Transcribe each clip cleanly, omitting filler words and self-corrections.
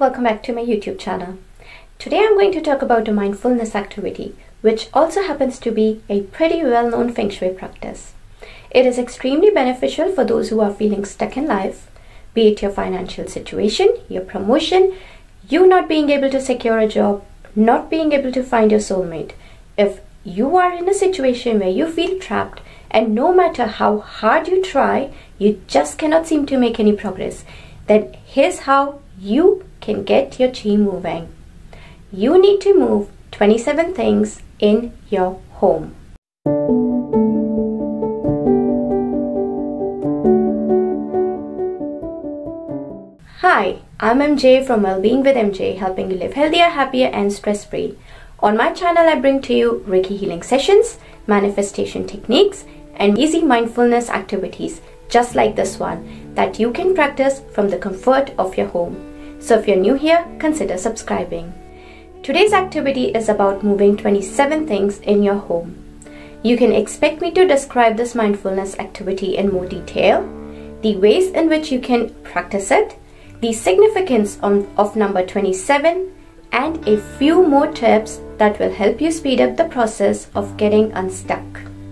welcome back to my YouTube channel. Today I'm going to talk about a mindfulness activity, which also happens to be a pretty well-known Feng Shui practice. It is extremely beneficial for those who are feeling stuck in life, be it your financial situation, your promotion, you not being able to secure a job, not being able to find your soulmate. If you are in a situation where you feel trapped and no matter how hard you try, you just cannot seem to make any progress, then here's how you can get your chi moving. You need to move 27 things in your home. Hi, I'm MJ from Wellbeing with MJ, helping you live healthier, happier and stress-free. On my channel, I bring to you Reiki healing sessions, manifestation techniques and easy mindfulness activities just like this one that you can practice from the comfort of your home. So if you're new here, consider subscribing. Today's activity is about moving 27 things in your home. You can expect me to describe this mindfulness activity in more detail, the ways in which you can practice it, the significance of number 27, and a few more tips that will help you speed up the process of getting unstuck.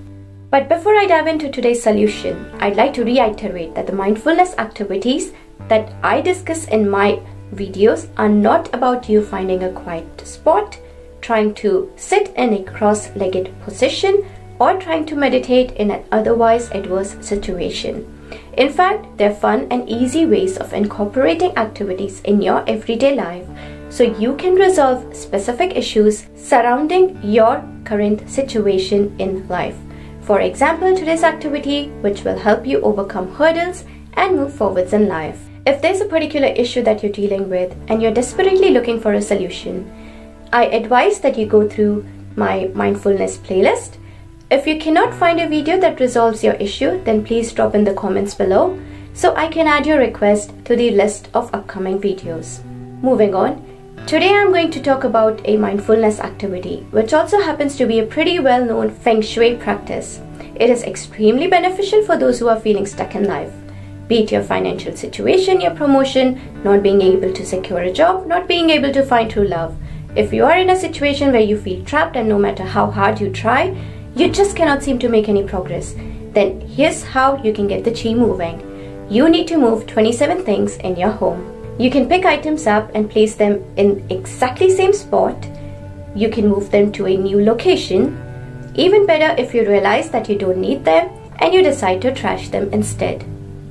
But before I dive into today's solution, I'd like to reiterate that the mindfulness activities that I discuss in my videos are not about you finding a quiet spot, trying to sit in a cross-legged position, or trying to meditate in an otherwise adverse situation. In fact, they're fun and easy ways of incorporating activities in your everyday life so you can resolve specific issues surrounding your current situation in life. For example, today's activity, which will help you overcome hurdles and move forwards in life. If there's a particular issue that you're dealing with and you're desperately looking for a solution, I advise that you go through my mindfulness playlist. If you cannot find a video that resolves your issue, then please drop in the comments below so I can add your request to the list of upcoming videos. Moving on, today I'm going to talk about a mindfulness activity, which also happens to be a pretty well-known Feng Shui practice. It is extremely beneficial for those who are feeling stuck in life. Be it your financial situation, your promotion, not being able to secure a job, not being able to find true love. If you are in a situation where you feel trapped and no matter how hard you try, you just cannot seem to make any progress, then here's how you can get the chi moving. You need to move 27 things in your home. You can pick items up and place them in exactly same spot. You can move them to a new location. Even better if you realize that you don't need them and you decide to trash them instead.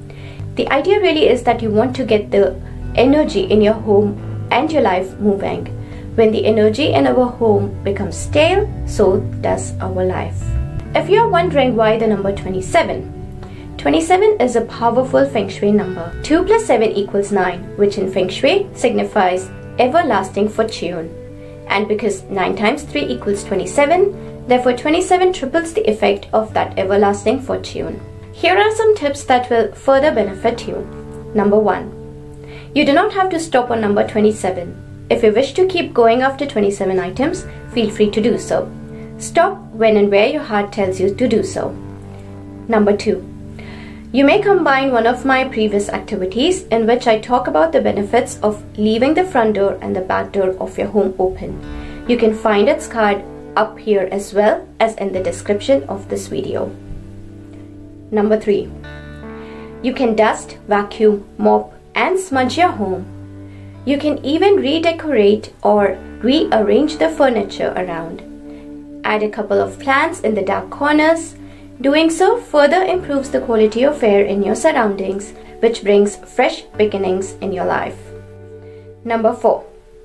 The idea really is that you want to get the energy in your home and your life moving. When the energy in our home becomes stale, so does our life. If you are wondering why the number 27, 27 is a powerful Feng Shui number. 2 plus 7 equals 9, which in Feng Shui signifies everlasting fortune. And because 9 times 3 equals 27, therefore 27 triples the effect of that everlasting fortune. Here are some tips that will further benefit you. Number 1. You do not have to stop on number 27. If you wish to keep going after 27 items, feel free to do so. Stop when and where your heart tells you to do so. Number 2. You may combine one of my previous activities in which I talk about the benefits of leaving the front door and the back door of your home open. You can find its card up here as well as in the description of this video. Number 3. You can dust, vacuum, mop and smudge your home. You can even redecorate or rearrange the furniture around. Add a couple of plants in the dark corners. Doing so further improves the quality of air in your surroundings, which brings fresh beginnings in your life. Number 4.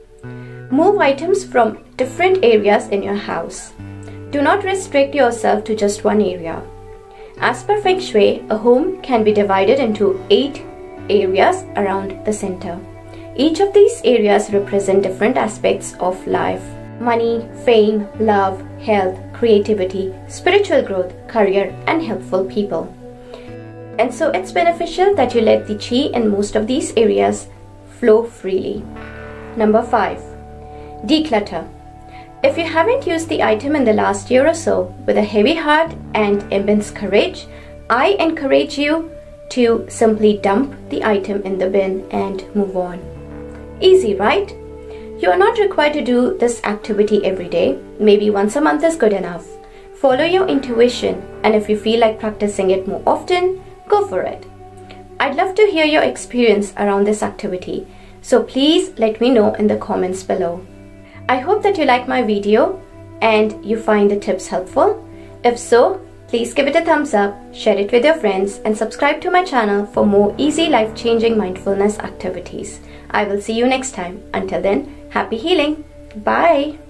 Move items from different areas in your house. Do not restrict yourself to just one area. As per Feng Shui, a home can be divided into 8 areas around the center. Each of these areas represent different aspects of life: money, fame, love, health, creativity, spiritual growth, career, and helpful people. And so it's beneficial that you let the chi in most of these areas flow freely. Number 5. Declutter. If you haven't used the item in the last year or so with a heavy heart and immense courage, I encourage you to simply dump the item in the bin and move on. Easy, right? You are not required to do this activity every day. Maybe once a month is good enough. Follow your intuition, and if you feel like practicing it more often, go for it. I'd love to hear your experience around this activity, so please let me know in the comments below. I hope that you like my video and you find the tips helpful. If so, please give it a thumbs up, share it with your friends, and subscribe to my channel for more easy life-changing mindfulness activities. I will see you next time. Until then, happy healing. Bye.